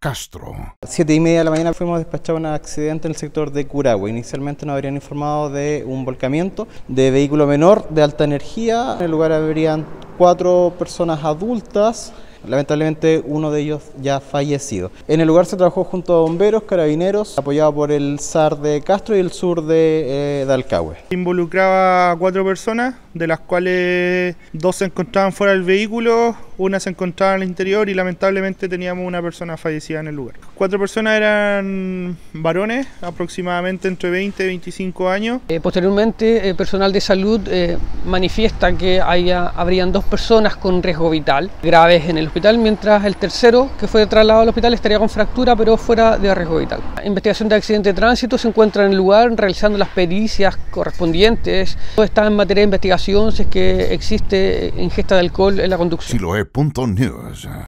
Castro. 7:30 de la mañana fuimos despachados un accidente en el sector de Curahue. Inicialmente nos habrían informado de un volcamiento de vehículo menor de alta energía. En el lugar habrían 4 personas adultas. Lamentablemente uno de ellos ya fallecido. En el lugar se trabajó junto a bomberos, carabineros, apoyado por el SAR de Castro y el sur de Alcagüe. Involucraba a 4 personas, de las cuales 2 se encontraban fuera del vehículo, una se encontraba en el interior y lamentablemente teníamos una persona fallecida en el lugar. 4 personas eran varones, aproximadamente entre 20 y 25 años. Posteriormente, personal de salud manifiesta que habrían 2 personas con riesgo vital graves en el hospital, mientras el tercero, que fue trasladado al hospital, estaría con fractura pero fuera de riesgo vital. La investigación de accidente de tránsito se encuentra en el lugar realizando las pericias correspondientes. Todo está en materia de investigación si es que existe ingesta de alcohol en la conducción. Siloe.news